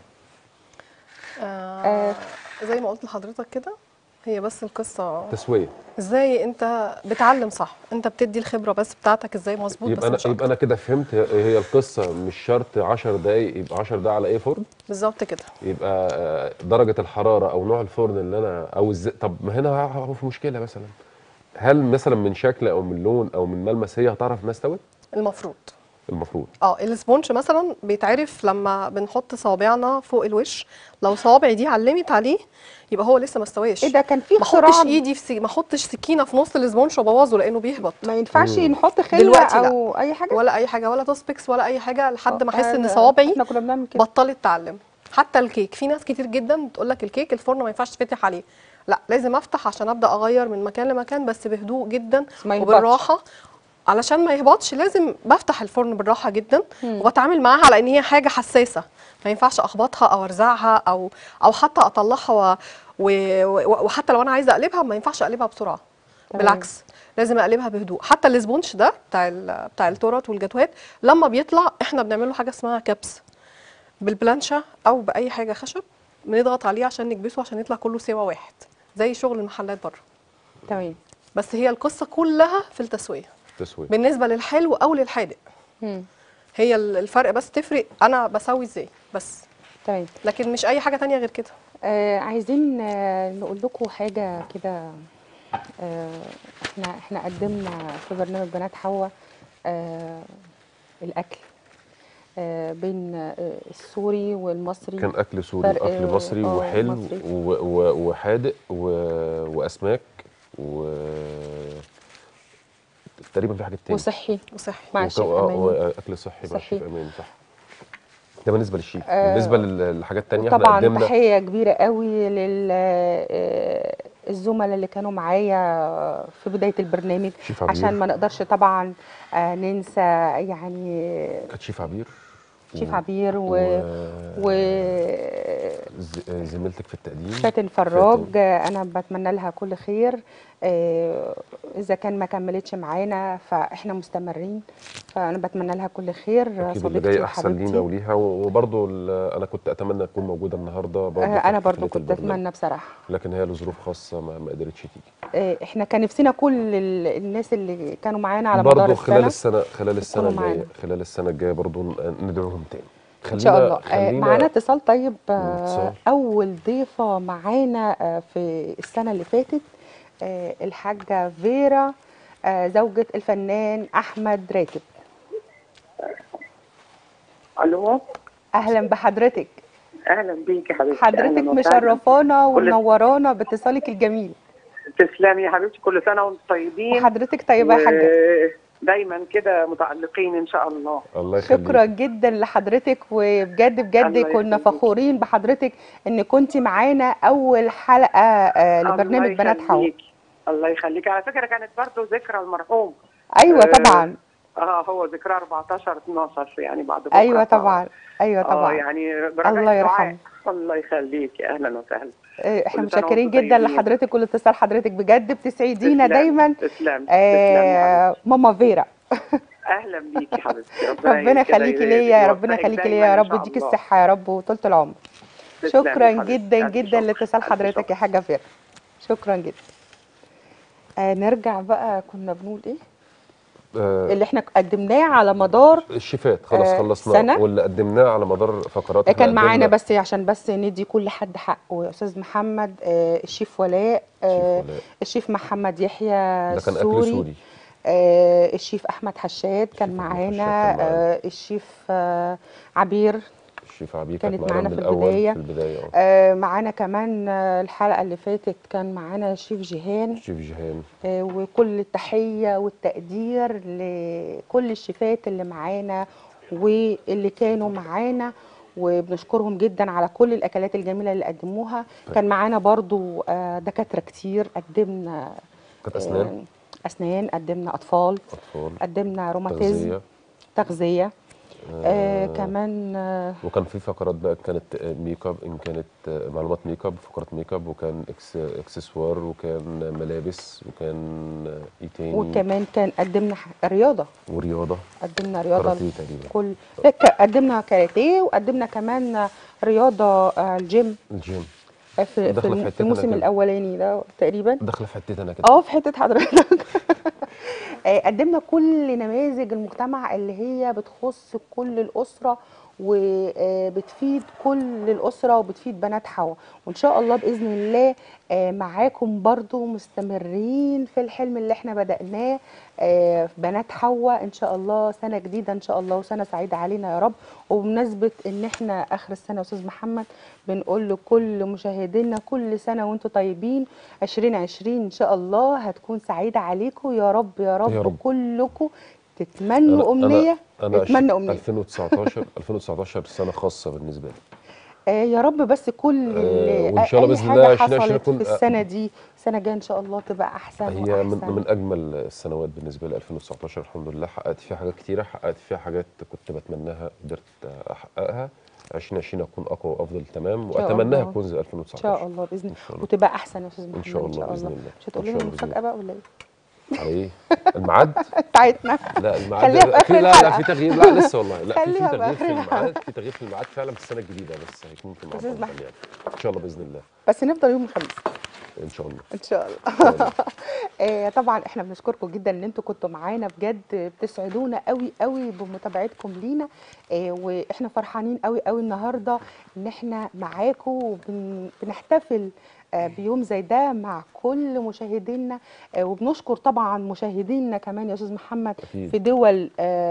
آه زي ما قلت لحضرتك كده، هي بس القصه تسويه. ازاي انت بتعلم صح، انت بتدي الخبره بس بتاعتك ازاي مظبوط بس يبقى انا مش يبقى أكتر. انا كده فهمت. هي القصه مش شرط عشر دقائق يبقى عشر دقائق على اي فرن. بالظبط كده. يبقى آه، درجه الحراره او نوع الفرن اللي انا او الز... طب ما هنا هو في مشكله مثلا. هل مثلا من شكل او من لون او من ملمس هي هتعرف انها استوت؟ المفروض المفروض اه السبونج مثلا بيتعرف لما بنحط صوابعنا فوق الوش، لو صوابعي دي علمت عليه يبقى هو لسه ما استواش. ايه ده، كان في ما احطش اختراع ايدي في سي... ما احطش سكينه في نص السبونج وابوظه لانه بيهبط. ما ينفعش مم. نحط خله دلوقتي لا، او اي حاجه؟ ولا اي حاجه، ولا توسبكس ولا اي حاجه، لحد ما احس ان آه، صوابعي احنا كنا بنعمل كده. بطلت تعلم. حتى الكيك، في ناس كتير جدا بتقول لك الكيك الفرن ما ينفعش تفتح عليه. لا، لازم افتح عشان ابدا اغير من مكان لمكان، بس بهدوء جدا بس ما يهبطش. وبالراحه. علشان ما يهبطش لازم بفتح الفرن بالراحه جدا، مم. وبتعامل معاها على ان هي حاجه حساسه، ما ينفعش اخبطها او ارزعها او او حتى اطلعها و... و... و- وحتى لو انا عايزه اقلبها ما ينفعش اقلبها بسرعه. تمام. بالعكس، لازم اقلبها بهدوء. حتى الاسبونج ده بتاع ال... بتاع التورت والجاتوهات لما بيطلع احنا بنعمل له حاجه اسمها كبس بالبلانشا او باي حاجه خشب، بنضغط عليه عشان نكبسه عشان يطلع كله سوا واحد زي شغل المحلات بره. تمام. بس هي القصه كلها في التسويه تسويه. بالنسبه للحلو او للحادق. مم. هي ال- الفرق بس تفرق انا بسوي ازاي بس، تمام. لكن مش اي حاجه تانية غير كده. آه عايزين آه نقول لكم حاجه كده. آه احنا احنا قدمنا في برنامج بنات حواء آه الاكل آه بين آه السوري والمصري. كان اكل سوري فرق، واكل مصري آه، وحلو مصري. و- و- وحادق و- واسماك و تقريبا في حاجه تاني وصحي وصحي. مع وك- الشيف آه، اماني. واكل صحي مع صحي. الشيف اماني، صح. ده بالنسبه للشيف. آه، بالنسبه لل- للحاجات التانيه احنا طبعا قدمنا تحيه كبيره قوي للزملاء اللي كانوا معايا في بدايه البرنامج، شيف عبير. عشان ما نقدرش طبعا آه، ننسى يعني كانت شيف عبير شيف و- عبير و, و... و... ز- زميلتك في التقديم فاتن فراج. فاتن. انا بتمنى لها كل خير. آه، اذا كان ما كملتش معانا فاحنا مستمرين، فانا بتمنى لها كل خير. اكيد اللي صديقتي جاي احسن لينا وحبيبتي. وليها، وبرضه انا كنت اتمنى تكون موجوده النهارده برضه آه، في انا برضو احتفالية كنت البرنامج. اتمنى بصراحه. لكن هي لظروف خاصه ما, ما قدرتش تيجي. آه، احنا كان نفسنا كل ال- الناس اللي كانوا معانا على مدار برضه السنه خلال السنه خلال السنه يكونوا الجايه معانا. خلال السنه الجايه برضه ندعوهم تاني. ان شاء الله. آه، خلينا معانا اتصال طيب. آه، اتصال. اول ضيفه معانا آه، في السنه اللي فاتت آه، الحاجه فيرا، آه، زوجة الفنان احمد راتب. الو. اهلا بحضرتك. اهلا بيك يا حبيبتي. حضرتك أهلاً وسهلاً. مشرفانا كل- ومنورانا باتصالك الجميل. تسلمي يا حبيبتي، كل سنه وانتم طيبين. وحضرتك طيبه يا حاجه. دايما كده متألقين ان شاء الله. الله يخليك. شكرا جدا لحضرتك، وبجد بجد الله كنا يخليك. فخورين بحضرتك ان كنت معانا اول حلقه آه، لبرنامج الله بنات حواء. يخليك. الله يخليك. على فكره كانت برضه ذكرى المرحوم. ايوه آه، طبعا. اه هو ذكرى أربعتاشر اتناشر يعني بعد بكره. ايوه ف- طبعا. ايوه اه طبعا. يعني برجع الله الدعاء. يرحمه. الله يخليك. اهلا وسهلا. آه، احنا كل سنة متشكرين وانتم جدا طيبين. لحضرتك ولاتصال حضرتك، بجد بتسعدينا تسلم. دايما. تسلم. تسلم آه يا ماما فيرا. اهلا بيك يا حبيبتي. ربنا كده يخليكي ليا، يا ربنا يوفقك يخليكي دايماً ليا، يا إن رب شاء يديكي الله. الصحه يا رب وطولة العمر. تسلمي يا شكرا حبيبتي. جدا ألف جدا شكر. لاتصال ألف حضرتك شكر. يا حاجه فيرا. شكرا جدا. آه نرجع بقى، كنا بنقول ايه آه اللي احنا قدمناه على مدار الشيفات خلاص آه، خلصناه، سنة. واللي قدمناه على مدار فقرات آه، إحنا كان معانا قدمنا بس عشان بس ندي كل حد حقه. استاذ محمد، آه، الشيف ولاء، آه، الشيف ولاء. الشيف محمد يحيى ده كان اكل السوري، سوري. آه، الشيف احمد حشاد كان الشيف أحمد معانا، حشاد كان معانا. آه، الشيف آه، عبير الشيف عبير كانت كانت معانا معانا من في الاول البداية. في البدايه اه آه، معانا كمان آه، الحلقه اللي فاتت كان معانا الشيف جيهان. الشيف جيهان. آه، وكل التحية والتقدير لكل الشيفات اللي معانا واللي كانوا معانا، وبنشكرهم جدا على كل الأكلات الجميلة اللي قدموها. كان معانا برضو آه، دكاترة كتير، قدمنا كانت اسنان. آه، أسنان، قدمنا أطفال، اطفال. قدمنا روماتيزم، تغذيه. تغذية. آه آه كمان آه وكان في فقرات بقى كانت آه، ميك اب، ان كانت آه، معلومات ميك اب، فقره ميك اب، وكان إكس اكسسوار، وكان ملابس، وكان آه، ايه تاني، وكمان كان قدمنا ح- رياضة، ورياضه. قدمنا رياضة كاراتيه تقريبا. كل لا، ك- قدمنا كاراتيه، وقدمنا كمان رياضة آه، الجيم الجيم. آه، في داخلة في في حتتنا الموسم كده. الأولاني ده تقريبا. داخله في حتتي انا كده. اه في حتة حضرتك. آه، قدمنا كل نماذج المجتمع اللي هي بتخص كل الأسرة وبتفيد كل الاسره وبتفيد بنات حوا، وان شاء الله باذن الله معاكم برضو مستمرين في الحلم اللي احنا بدأناه في بنات حوا ان شاء الله. سنه جديده ان شاء الله وسنه سعيده علينا يا رب. وبمناسبه ان احنا اخر السنه يا استاذ محمد بنقول لكل مشاهدينا كل سنه وانتم طيبين. عشرين عشرين ان شاء الله هتكون سعيده عليكم يا رب يا رب, يا رب. كلكم تتمنوا أنا امنيه. انا انا اتمنى امنيه. ألفين وتسعتاشر ألفين وتسعتاشر سنه خاصه بالنسبه لي. آه يا رب، بس كل آه وان شاء الله باذن الله عشرين عشرين يكون في السنه دي السنه الجايه ان شاء الله تبقى احسن هي وأحسن. من من اجمل السنوات بالنسبه لي ألفين وتسعتاشر. الحمد لله حققت فيها حاجات كتيره، حققت فيها حاجات كنت بتمناها قدرت احققها. عشرين عشرين اكون اقوى وافضل تمام، واتمناها تكون زي ألفين وتسعتاشر ان شاء الله باذن الله، وتبقى احسن يا استاذ محمد ان شاء الله باذن الله. مش هتقول لنا المفاجاه بقى ولا ايه؟ على ايه؟ الميعاد بتاعتنا؟ لا الميعاد خليها في اخر لا الحلقه. لا في تغيير، لا لسه والله لا في, في تغيير في الحلقة. الميعاد، في تغيير في الميعاد فعلا في السنه الجديده، بس هيكون في الميعاد يعني ان شاء الله باذن الله. بس نفضل يوم الخميس ان شاء الله ان شاء الله. آه طبعا احنا بنشكركم جدا ان انتم كنتوا معانا، بجد بتسعدونا قوي قوي بمتابعتكم لينا. آه واحنا فرحانين قوي قوي النهارده ان احنا معاكم وبنحتفل آه بيوم زي ده مع كل مشاهدينا. آه وبنشكر طبعا مشاهدينا كمان يا استاذ محمد أكيد. في دول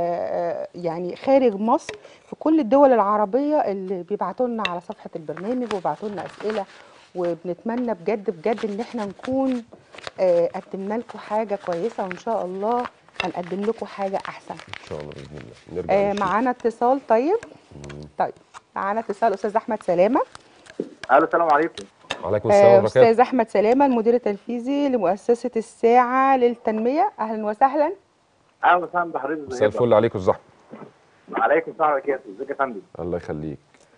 آه يعني خارج مصر، في كل الدول العربيه اللي بيبعتوا لنا على صفحه البرنامج وبيبعتوا لنا اسئله، وبنتمنى بجد بجد ان احنا نكون آه قدمنا لكم حاجه كويسه، وان شاء الله هنقدم لكم حاجه احسن ان شاء الله باذن الله. نرجع آه معانا اتصال. طيب مم. طيب معانا اتصال استاذ احمد سلامه. الو السلام عليكم. وعليكم السلام ورحمه الله. استاذ احمد سلامه المدير التنفيذي لمؤسسه الساعه للتنميه، اهلا وسهلا. اهلا وسهلا بحضرتك. مساء الفل عليكم يا استاذ احمد. وعليكم السلام ورحمه الله. ازيك يا فندم؟ الله يخليك.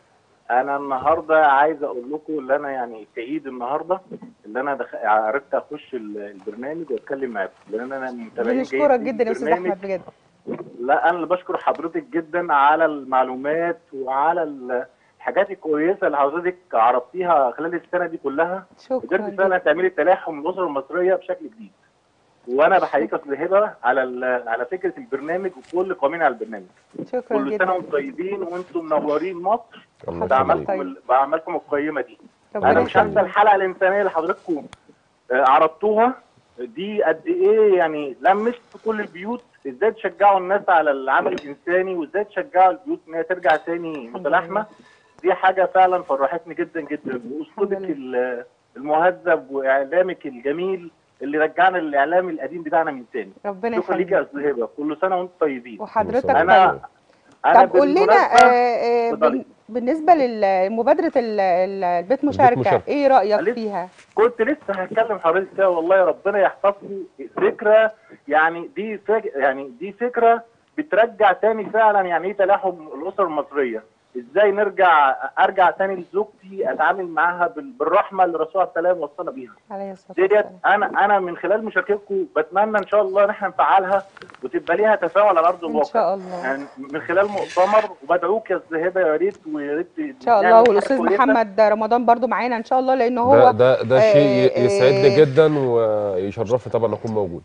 انا النهارده عايز اقول لكم اللي انا يعني سعيد النهارده اللي انا دخ... عرفت اخش البرنامج واتكلم معاكم، لان انا متابعين. بنشكرك جدا يا استاذ احمد بجد. لا انا اللي بشكر حضرتك جدا على المعلومات وعلى الحاجات الكويسه اللي حضرتك عرضتيها خلال السنه دي كلها. شكرا. قدرت فعلا تعملي تلاحم الاسره المصريه بشكل جديد. وانا بحييك يا استاذ هبه على على فكره البرنامج وكل قائمين على البرنامج. شكرا كل جدا. سنه وانتم طيبين وانتم منورين مصر الله بعملكم بعملكم القيمه دي. ربنا انا مش هنسى الحلقه الانسانيه اللي حضراتكم عرضتوها دي، قد ايه يعني لمست كل البيوت، ازاي تشجعوا الناس على العمل الانساني وازاي تشجعوا البيوت ان هي ترجع تاني متلاحمه. دي حاجه فعلا فرحتني جدا جدا، واسلوبك المهذب واعلامك الجميل اللي رجعنا للاعلام القديم بتاعنا من تاني. ربنا شكرا ليك يا استاذ هبه، كل سنه وانتم طيبين. وحضرتك انا طيب. طب قول لنا آه آه بالنسبه لمبادره البيت مشاركه, مشاركة. ايه رايك فيها؟ كنت لسه هتكلم حضرتك فيها والله. ربنا يحفظكم. فكره يعني دي فك... يعني دي فكره بترجع تاني فعلا يعني ايه تلاحم الاسر المصريه. ازاي نرجع ارجع تاني لزوجتي اتعامل معاها بالرحمه اللي الرسول عليه السلام وصانا بيها. عليه الصلاه والسلام. ديت انا انا من خلال مشاركتكم بتمنى ان شاء الله ان احنا نفعلها وتبقى ليها تفاعل على ارض الواقع. ان شاء الله. يعني من خلال مؤتمر، وبدعوك يا استاذ هبه يا ريت ويا ريت ان شاء الله. والاستاذ محمد رمضان برضو معانا ان شاء الله، لان هو ده ده, ده آه شيء يسعدني آه جدا ويشرفني طبعا اكون موجود.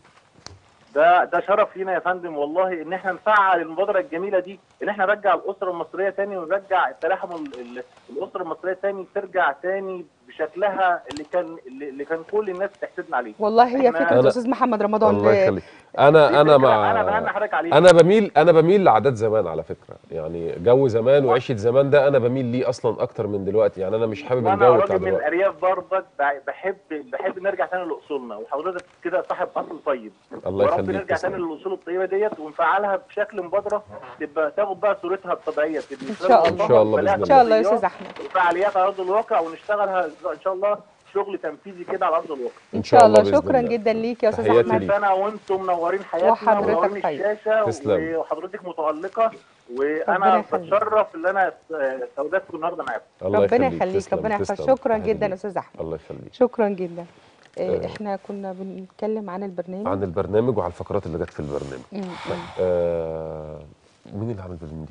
ده ده شرف لينا يا فندم والله ان احنا نفعل المبادره الجميله دي، ان احنا نرجع الاسره المصريه تاني ونرجع التلاحم الاسره المصريه تاني ترجع تاني بشكلها اللي كان اللي كان كل الناس تحسدنا عليه. والله هي فكره الاستاذ محمد رمضان. الله يخليك. انا انا مع انا بهني حضرتك عليه. انا بميل انا بميل لعادات زمان على فكره، يعني جو زمان وعيشه زمان ده انا بميل ليه اصلا اكتر من دلوقتي، يعني انا مش حابب الجو بتاع دلوقتي. انا راجل من الارياف برضك بحب بحب نرجع تاني لاصولنا، وحضرتك كده صاحب اصل طيب. الله يخليك. ورب نرجع تاني للاصول الطيبه ديت ونفعلها بشكل مبادره تبقى تاخد بقى صورتها الطبيعيه ان شاء الله. ان شاء الله ان شاء الله يا استاذ احمد. وفعاليات على ارض الواقع ونشتغلها ان شاء الله شغل تنفيذي كده على ارض الواقع ان شاء الله. شكرا جدا ليك يا استاذ احمد. كل سنه وانتم منورين حياتنا وحضرتك طيب. الشاشه وحضرتك متالقه، وانا بتشرف ان انا استودعتكم النهارده معاكم. ربنا يخليك. ربنا يحفظك. شكرا جدا يا استاذ احمد. الله يخليك. شكرا جدا. آه احنا كنا بنتكلم عن البرنامج عن البرنامج وعلى الفقرات اللي جت في البرنامج. آه مين اللي عمل البرنامج دي؟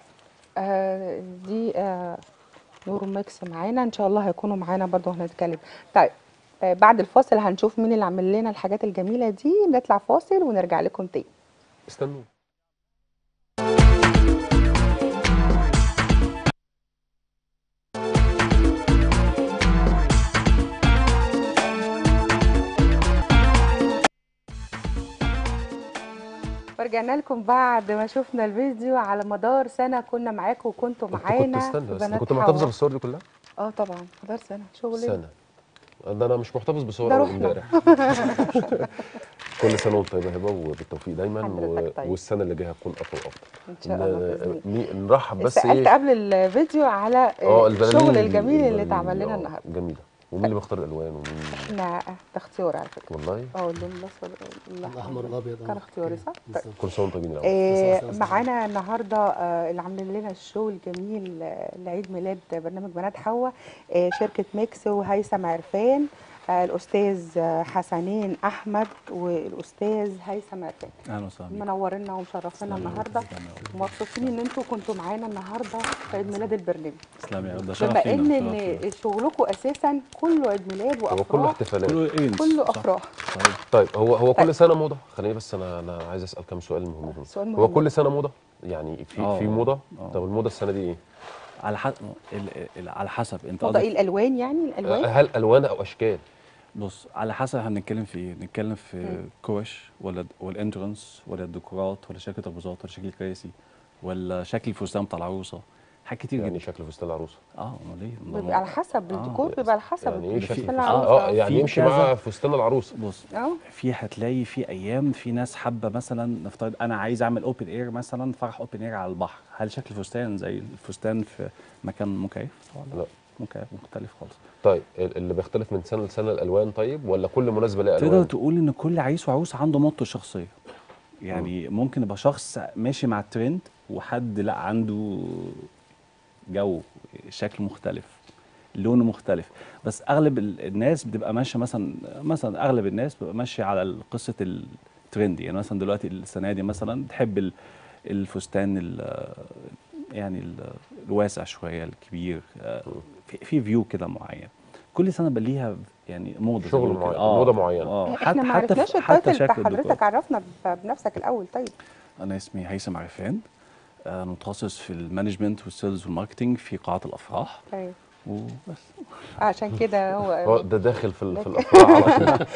آه دي آه نور ميكس معانا ان شاء الله هيكونوا معانا برضه هنتكلم. طيب آه بعد الفاصل هنشوف مين اللي عمل لنا الحاجات الجميله دي. نطلع فاصل ونرجع لكم تاني. استنوا. ورجعنا لكم بعد ما شفنا الفيديو. على مدار سنه كنا معاكم وكنتوا معانا. كنت استنى بس كنت محتفظه بالصور دي كلها؟ اه طبعا مدار سنه شغل سنه. ده انا مش محتفظ بصور ده اول رحنا. امبارح. كل سنه وانت طيبه يا هبه وبالتوفيق دايما و... طيب. والسنه اللي جايه هتكون افضل وافضل ان شاء الله باذن الله. ن... نرحب بس سألت ايه قبل الفيديو على اه الشغل الجميل اللي اتعمل لنا آه، النهارده. جميله. ومين اللي بيختار الالوان ومين؟ احنا ده اختيار على فكره. والله اه اللون الاصفر الاحمر والابيض كان اختياري صح؟ طيب. كل سنه وانتم طيبين الاول. آه معانا النهارده آه اللي عاملين لنا الشو الجميل آه لعيد ميلاد برنامج بنات حواء، آه شركه ميكس وهيثم عرفان، آه الاستاذ حسنين احمد والاستاذ هيثم عرفان. اهلا وسهلا. منورنا ومشرفينا النهارده ومبسوطين ان انتم كنتوا معانا النهارده في عيد ميلاد البرنامج. تسلمي يا رب. ده شرف بما لينا. ان ان شغلكم اساسا كله عيد ميلاد وافراح. هو كله احتفالات. كله ايفنتس. كله افراح. طيب هو هو طيب. كل سنه موضه. خليني بس انا انا عايز اسال كام سؤال مهم. سؤال مهم. هو كل سنه موضه يعني في أوه. في موضه. أوه. طب الموضه السنه دي ايه؟ على حسب ال... ال... على حسب انت موضه قصدك ايه الالوان يعني الالوان؟ هل الوان او اشكال؟ بص على حسب هنتكلم في ايه؟ نتكلم في كوش ولا ولا انترنس ولا الديكورات ولا شكل ترابيزات ولا شكل كراسي ولا شكل الفستان بتاع العروسه. حاجات كتير يعني جدا. شكل فستان العروسه. اه امال ايه؟ بيبقى على حسب الديكور بيبقى على حسب يعني ايه شكل فستان فستان؟ العروسه. اه يعني في يمشي كذا. مع فستان العروسه. بص اه في هتلاقي في ايام في ناس حابه مثلا نفترض انا عايز اعمل اوبن اير مثلا فرح اوبن اير على البحر، هل شكل الفستان زي الفستان في مكان مكيف؟ طبعا لا مكيف مختلف خالص. طيب اللي بيختلف من سنه لسنه الالوان طيب ولا كل مناسبه لها الوان؟ تقدر تقول ان كل عريس وعروس عنده موضته الشخصيه. يعني م. ممكن يبقى شخص ماشي مع الترند وحد لا عنده جو شكل مختلف لون مختلف. بس اغلب الناس بتبقى ماشيه مثلا مثلا اغلب الناس بتبقى ماشيه على قصه الترند. يعني مثلا دلوقتي السنه دي مثلا تحب الفستان ال يعني ال الواسع شويه الكبير في, في فيو كده معين. كل سنه بقى ليها يعني موضه شغل معين آه موضه معينه. اه احنا ما عرفناش التايتل بتاع حضرتك. عرفنا بنفسك الاول. طيب انا اسمي هيثم عرفان، آه متخصص في المانجمنت والسيلز والماركتنج في قاعات الافراح. طيب وبس عشان كده هو هو ده داخل في في الافراح على طول.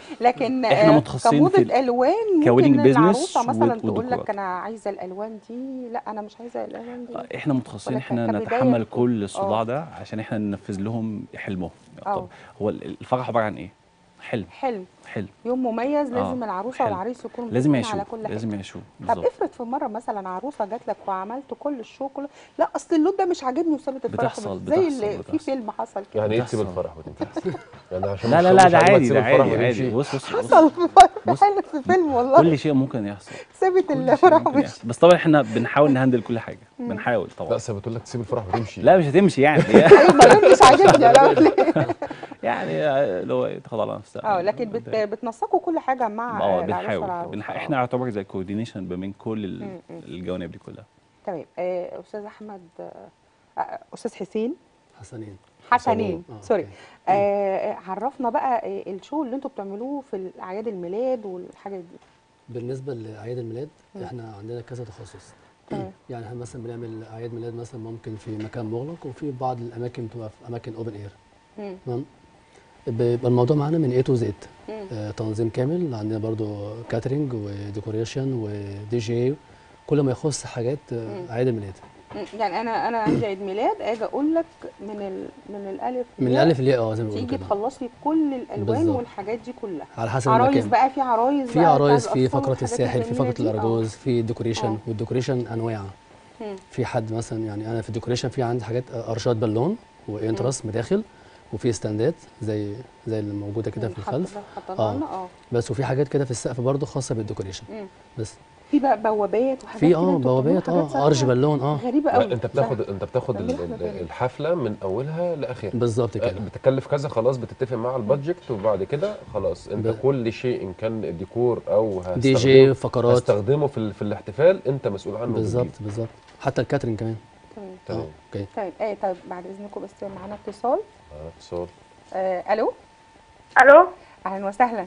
لكن احنا متخصصين في الالوان ممكن العروسه مثلا تقول لك انا عايزه الالوان دي، لا انا مش عايزه الالوان دي. احنا متخصصين احنا نتحمل كل الصداع ده عشان احنا ننفذ لهم حلمهم. طب هو الفرح عباره عن ايه؟ حلم. حلم حلم يوم مميز لازم آه. العروسه والعريس يكونوا لازم يعيشوا على كل حاجه. لازم يعيشوا. طب افرض في مره مثلا عروسه جات لك وعملت كل الشو كله، لا اصل اللون ده مش عاجبني وسابت الفرح. بتحصل زي بتحصل اللي في فيلم حصل كده. يعني ايه تسيب الفرح وتمشي؟ يعني عشان لا لا لا ده عادي ده عادي عادي. بص بص حصل في فيلم والله. كل شيء ممكن يحصل. سابت الفرح ومشي. بس طبعا احنا بنحاول نهندل كل حاجه. بنحاول طبعا. لا سابت تقول لك تسيب الفرح وتمشي. لا مش هتمشي يعني. ايوه ما مش عاجبني انا. يعني اللي هو تاخد على نفسها. اه لكن بت بتنسقوا كل حاجه مع اه بنحاول بنح... احنا يعتبر زي كوردينيشن بين كل ال... الجوانب دي كلها. تمام. آه استاذ احمد آه استاذ حسين حسنين حسنين آه سوري آه عرفنا بقى الشو اللي انتوا بتعملوه في اعياد الميلاد والحاجات دي. بالنسبه لاعياد الميلاد م. احنا عندنا كذا تخصص. يعني احنا مثلا بنعمل اعياد ميلاد مثلا ممكن في مكان مغلق وفي بعض الاماكن بتبقى في اماكن اوبن اير. تمام. بيبقى الموضوع معانا من اي تو زد. آه تنظيم كامل. عندنا برضو كاترينج وديكوريشن ودي جي كل ما يخص حاجات اعياد الميلاد. يعني انا انا عندي عيد ميلاد اجي اقول لك من ال من الالف من الالف للياء اه زي ما بنقول تيجي تخلص لي كل الالوان بالزبط. والحاجات دي كلها على حسب عرايس المكان. بقى في عرايس في عرايس في فقره الساحل في فقره الارجوز في الديكوريشن. والديكوريشن انواع. مم. في حد مثلا يعني انا في الديكوريشن في عندي حاجات ارشاد بالون وانترس مداخل وفي ستاندات زي زي اللي موجوده كده في الخلف. اه بس وفي حاجات كده في السقف برضو خاصه بالديكوريشن. بس في بقى بوابات وحاجات في اه بوابات اه ارج بالون اه غريبه قوي. انت بتاخد انت بتاخد الحفله من اولها لاخرها بالظبط كده. بتكلف كذا خلاص بتتفق مع البادجت وبعد كده خلاص انت ب... كل شيء ان كان ديكور او دي جي فقرات هتستخدمه في في الاحتفال انت مسؤول عنه. بالظبط بالظبط حتى الكاترينج كمان. تمام تمام اوكي طيب ايه طيب بعد اذنكم بس معانا اتصال. اه اتصال. آه الو الو اهلا وسهلا.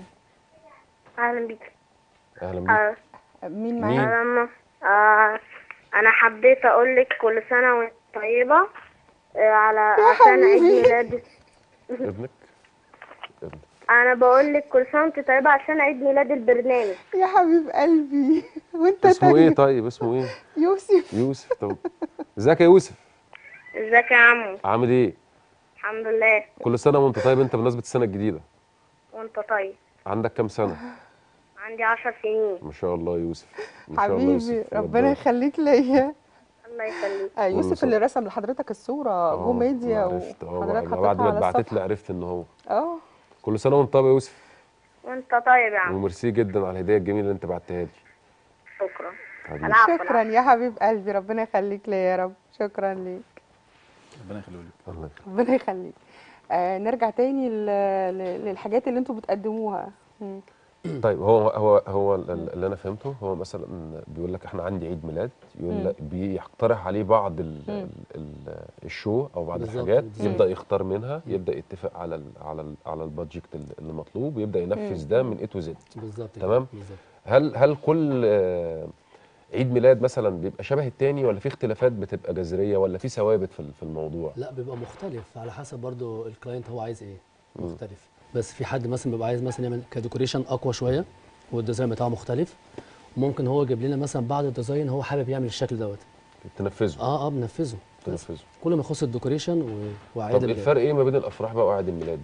اهلا بيك. اهلا بيك. آه. مين معانا؟ مين؟ آه انا حبيت اقول لك كل سنه وانت طيبه آه على عشان عيد ميلاد ابنك ابنك انا بقول لك كل سنه وانت طيبه عشان عيد ميلاد البرنامج. يا حبيب قلبي وانت اسمه تاني. ايه طيب؟ اسمه ايه؟ يوسف. يوسف. طب ازيك يا يوسف؟ ازيك يا عمو؟ عامل ايه؟ الحمد لله. كل سنه وانت طيب. انت بمناسبه السنه الجديده وانت طيب. عندك كام سنه؟ عندي عشر سنين. ما شاء الله يوسف. ما شاء الله حبيبي يوسف. ربنا يخليك ليا. الله يخليك. آه يوسف اللي رسم لحضرتك الصوره جو ميديا وحضرتك حطيتها بعد ما على اتبعتت الصفحه. لي عرفت ان هو. اه كل سنه وانت طيب يا يوسف. وانت طيب يا عم. وميرسي جدا على الهديه الجميله اللي انت بعتها لي. شكرا. حبيبي. شكرا يا حبيب قلبي ربنا يخليك ليا يا رب. شكرا ليك. ربنا يخليه لك. الله ربنا يخليك. آه نرجع تاني ل- ل- للحاجات اللي انتوا بتقدموها. مم. طيب هو هو هو اللي انا فهمته هو مثلا بيقول لك احنا عندي عيد ميلاد، يقول لك بيقترح عليه بعض ال ال ال الشو او بعض بالظبط. الحاجات، بالظبط. يبدا يختار منها، يبدا يتفق على ال على ال على البادجت اللي مطلوب، ويبدا ينفذ ده من اي تو زد. بالظبط. تمام. بالظبط. هل هل كل آه، عيد ميلاد مثلا بيبقى شبه التاني، ولا في اختلافات بتبقى جذريه، ولا في ثوابت في في الموضوع؟ لا بيبقى مختلف على حسب برضو الكلاينت هو عايز ايه. مختلف. بس في حد مثلا بيبقى عايز مثلا يعمل كديكوريشن اقوى شويه والديزاين بتاعه مختلف، ممكن هو يجيب لنا مثلا بعض الديزاين هو حابب يعمل الشكل دوت تنفذه. اه اه بنفذه. تنفذه. كل ما يخص الديكوريشن و- وعيد طب الميلاد. الفرق ايه ما بين الافراح بقى وعيد الميلاد؟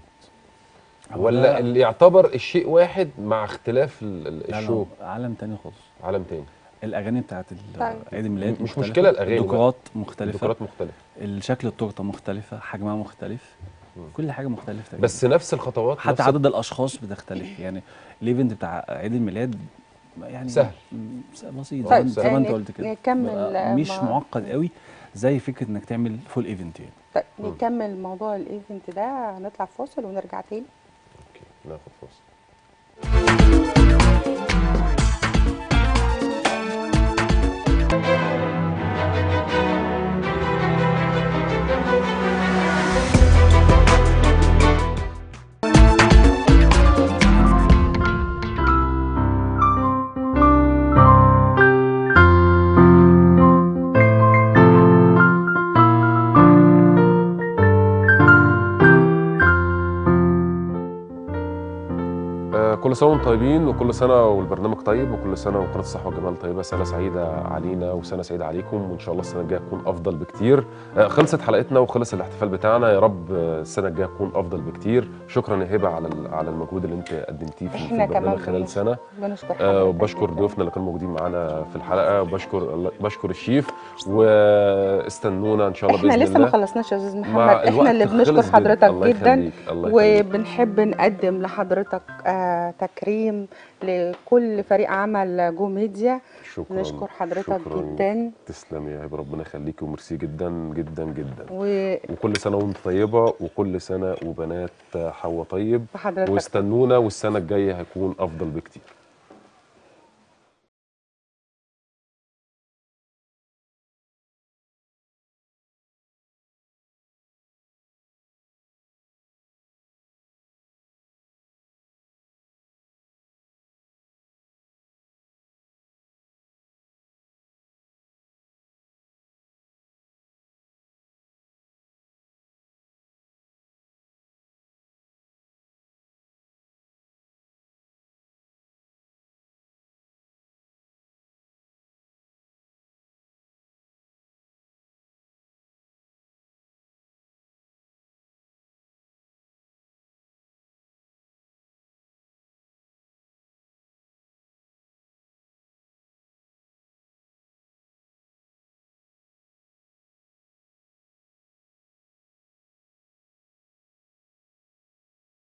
هو ولا ده- اللي يعتبر الشيء واحد مع اختلاف ال- ال- لا، الشو؟ لا، عالم تاني خالص. عالم تاني. الاغاني بتاعت ال- طيب. عيد الميلاد مش مختلفة، مشكلة الأغاني بقى. الديكورات مختلفة، الديكورات مختلفة، الشكل التورته مختلفة، حجمها مختلف، كل حاجة مختلفة تقريبا. بس نفس الخطوات، حتى نفس عدد الاشخاص بتختلف. يعني الايفنت بتاع عيد الميلاد يعني سهل. م- بسيط طيب، زي ما- زي ما انت آه، قلت كده. نكمل، بقى مش مع- معقد قوي زي فكرة انك تعمل فول ايفنت يعني. طيب نكمل موضوع الايفنت ده، هنطلع فاصل ونرجع تاني. اوكي ناخد فاصل. كل سنه وانتم طيبين، وكل سنه والبرنامج طيب، وكل سنه وقناه الصحه والجمال طيبه. سنه سعيده علينا وسنه سعيده عليكم، وان شاء الله السنه الجايه تكون افضل بكتير. آه، خلصت حلقتنا وخلص الاحتفال بتاعنا، يا رب آه، السنه الجايه تكون افضل بكتير. شكرا يا هبه على ال- على المجهود اللي انت قدمتيه في في احنا البرنامج كمان خلال بنشكر- سنه. بنشكر آه، حضرتك وبشكر جداً. ضيوفنا اللي كانوا موجودين معانا في الحلقه، وبشكر بشكر الشيف، واستنونا ان شاء الله احنا باذن لسه الله. ما خلصناش يا استاذ مع محمد، احنا الوقت اللي بنشكر خلص جداً. حضرتك الله جدا، يخليك، الله يخليك. وبنحب نقدم لحضرتك آه تكريم لكل فريق عمل جو ميديا. شكرا. نشكر حضرتك شكراً. جدا. تسلمي يا هبه، ربنا يخليكي، وميرسي جدا جدا جدا. و... وكل سنه وانت طيبه، وكل سنه وبنات حوا طيب، وحضرتك واستنونا، والسنه الجايه هيكون افضل بكتير.